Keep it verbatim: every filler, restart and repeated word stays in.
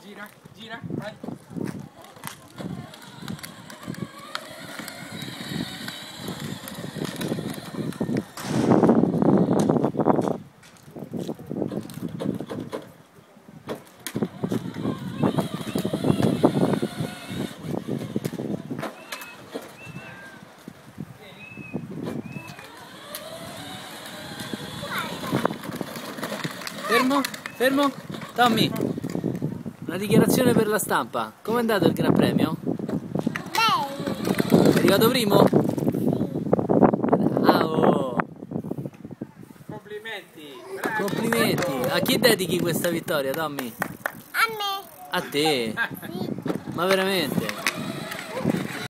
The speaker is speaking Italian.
gira, gira, vai. Fermo, fermo, Tommy, una dichiarazione per la stampa. Com'è andato il Gran Premio? Bene. È arrivato primo? Ah, oh. Complimenti. Complimenti. A chi dedichi questa vittoria, Tommy? A me. A te? Sì. Ma veramente?